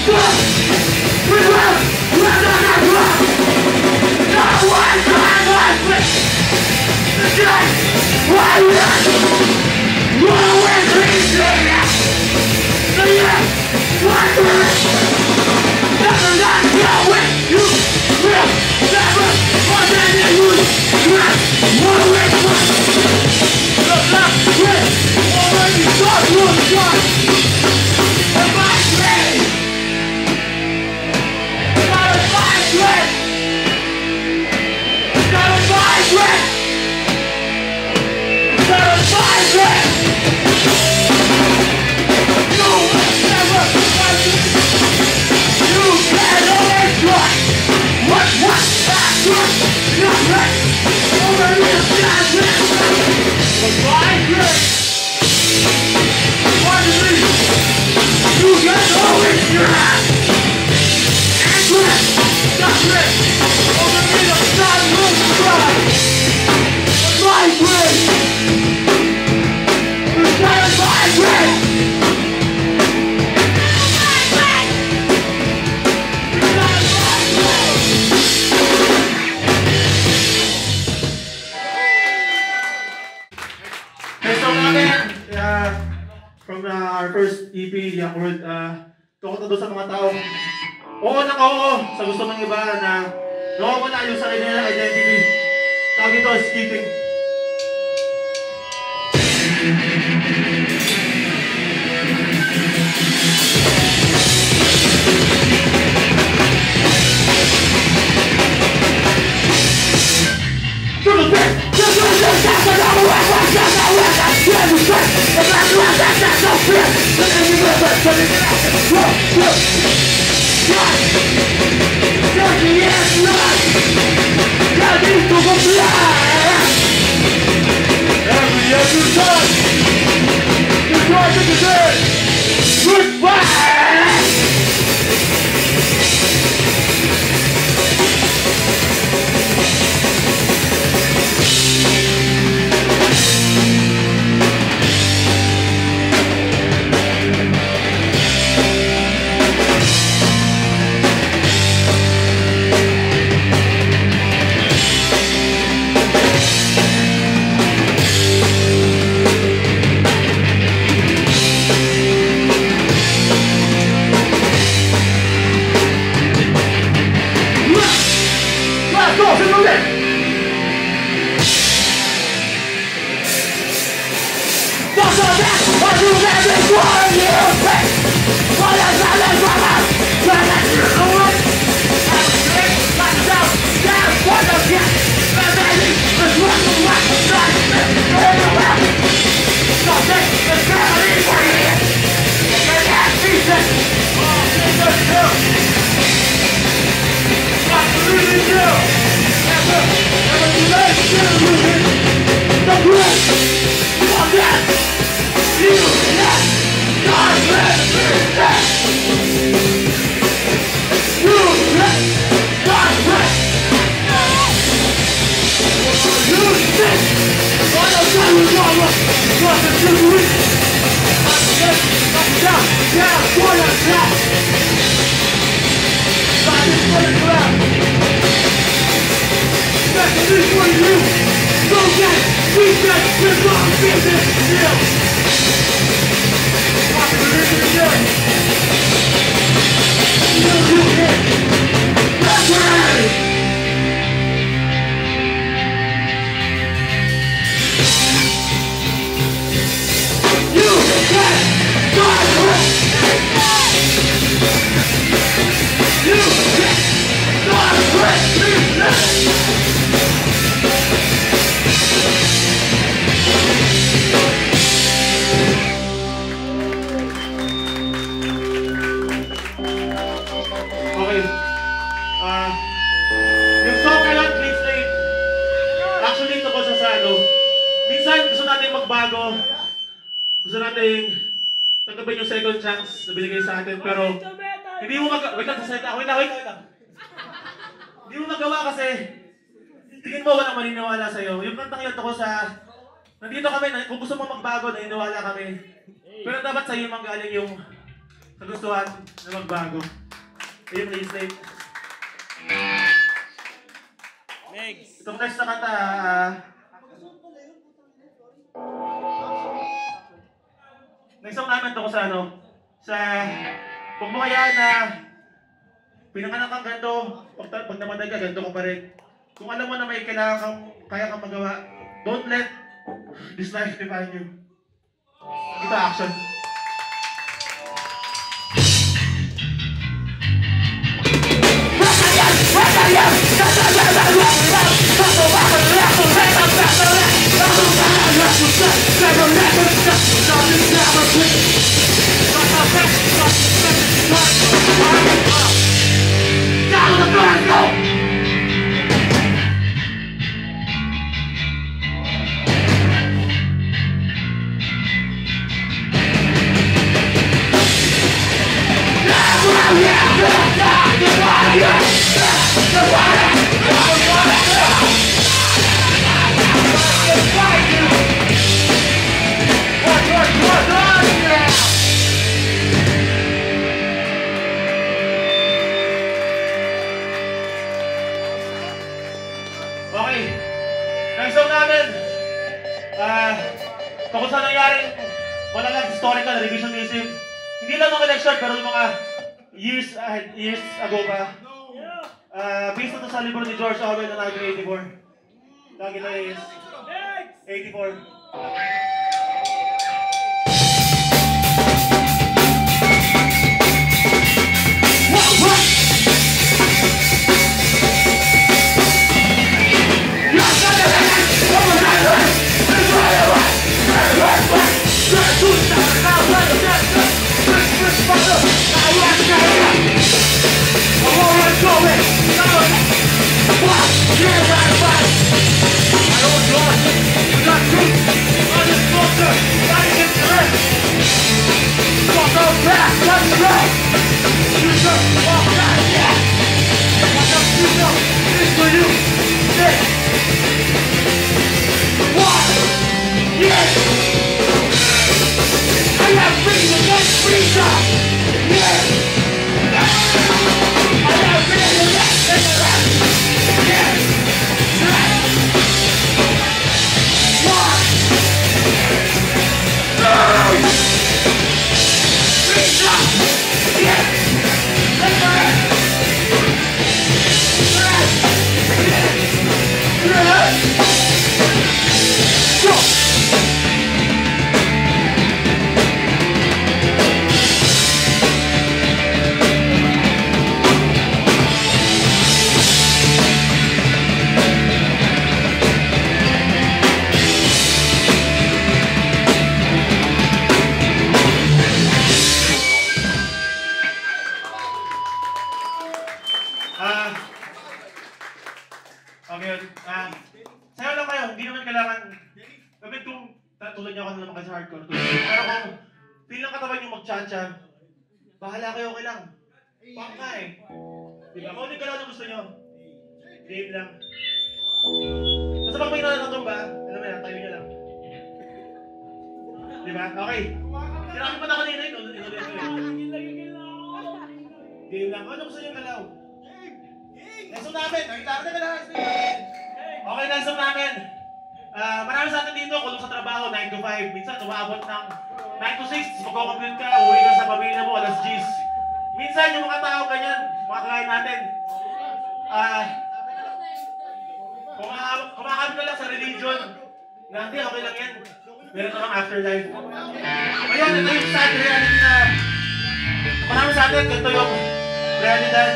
From our first EP, The Awkward, tukot na sa mga taong oo na oo sa gusto ng iba na nawawala yung sarili nilang identity. Tawag ito, skipping. Yung song Cannot Please Late, actually ito ko sa ano, minsan gusto natin magbago, gusto natin tanggapin yung second chance na binigay sa atin, pero hindi mo wait lang, hindi mo magawa kasi tingin mo walang maniniwala sa'yo. Yung kantang yun ako sa, nandito kami, kung gusto mo magbago, naniniwala kami, pero dapat sa'yo manggaling yung kagustuhan na magbago. Ayun, release date. Itong next na kanta, next song namin ito ko sa ano, sa kung mo kaya na pinanganak kang ganito, pag namatay ka, ganito ko pa rin. Kung alam mo na may kailangan kang, kaya kang magawa, don't let this life define you. Ito action. Okay, next song namin, kung saan nangyaring wala lang historical revisionism, hindi lang ng election pero mga years ago pa. Based na ito sa libro ni George Orwell na 1984. Lagi na is 84. Okay, sayo lang kayo, hindi naman kailangan, kapit kung tulad niyo ako na naman kasi hardcore. Pero kung feel lang katawan yung mag-cha-cha, bahala kayo, okay lang. Pang ka eh. Diba? Kung hindi ka lang na gusto nyo, game lang. Basta pag may nanatumba, alam mo yan, tayo nyo lang. Diba? Okay. Sinabi pa na kanina yun, inulit ko yun. Game lang. Ano gusto nyo galaw? Next namin, nakita na lahat. Okay, next namin. Marami sa atin dito, kulong sa trabaho, 9 to 5. Minsan, umaabot ng 9 to 6. Magko-commute ka, uwi ka sa pamilya mo, alas 10. Minsan, yung mga tao ganyan, mga kagaya natin. Kumakabit ka lang sa religion. Hindi, okay lang yan. Meron namang afterlife. Ngayon, ito yung sad reality na marami sa atin, ganito yung realidad.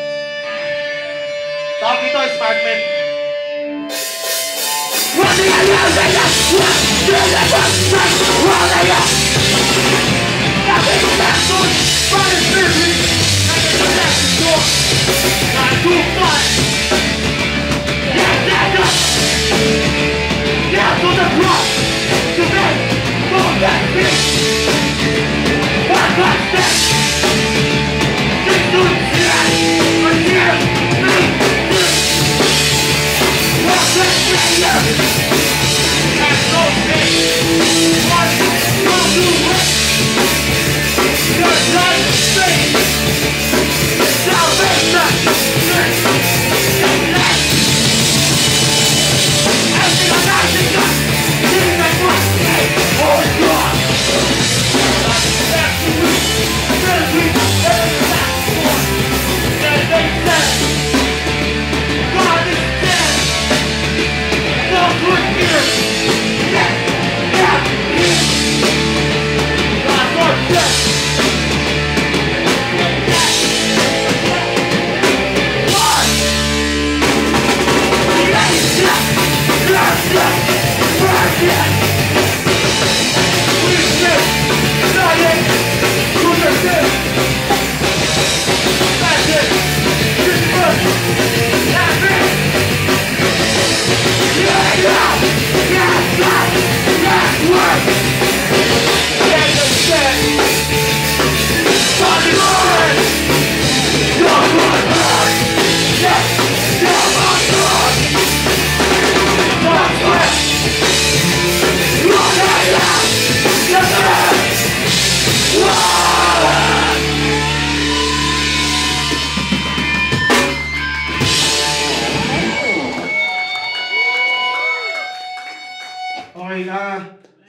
Tawag dito, SmartMen. Let's go!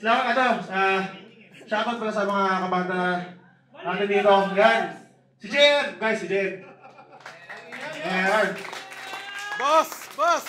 Salamat shoutout pala sa mga kabanda natin dito. Yan. Si Jen! Guys, si Jen. Ayan. Boss! Boss!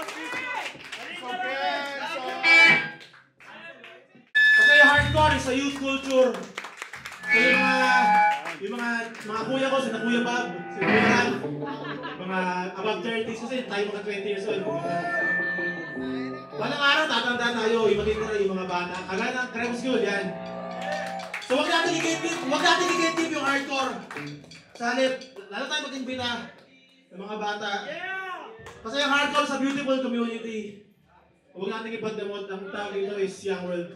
Kasi hardcore is a youth culture. So yung mga kuya ko, sina Kuya Bob, sina Kuya Ram, mga above 30s kasi tayo mga 20 years old. Walang araw, tatandaan tayo, yung mga bata. Kagaya ng Creme School, yan. So huwag natin i-get yung hardcore. Sa halip, lalo tayo mag-imbita ng mga bata. Kasi yung hardcore sa beautiful community. Huwag natin ipagdamot, ang tawag dito is Young World.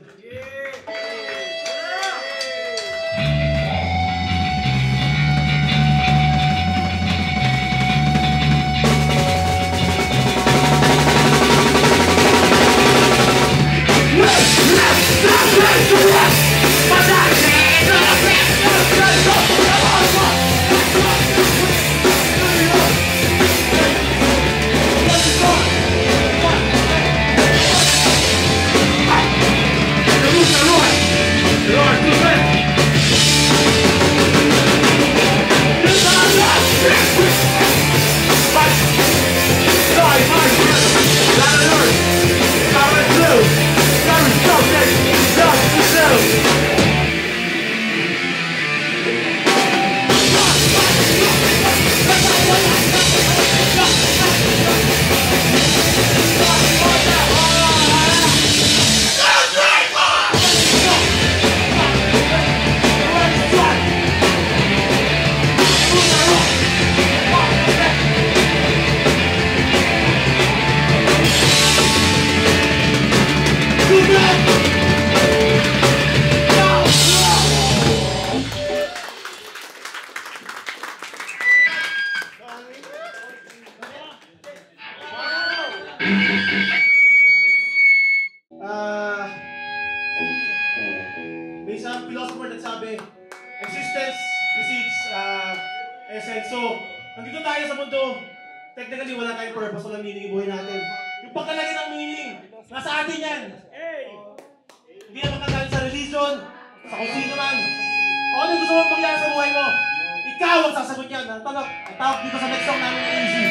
May isang philosopher nagsabi, existence precedes essence. So, nandito tayo sa mundo, technically wala tayong purpose, walang meaning yung buhay natin. Yung pagkalagay ng meaning, nasa atin yan. Hindi naman kagaling sa religion, sa kung sino man. O ano gusto mong mangyari sa buhay mo? Ikaw ang sasagot yan. Ang tawag dito sa next song namin easy.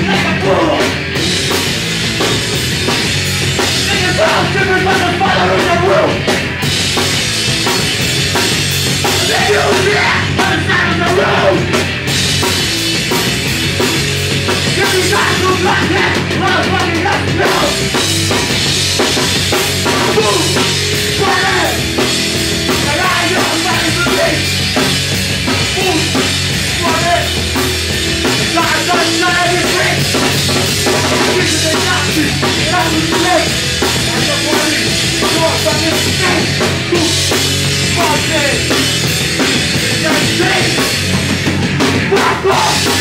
like a fool. Niggas all different but the followers of rule. They use the ass on the side of the road. Give me guys who got that motherfucking let's go. Boom! Fire! And I know I'm fighting for me. Boom! Fire! God, God, God, everything! This is a Nazi, and I was great. I'm the body, you're fucking snake. Boom! Fire! That's it! Fuck off!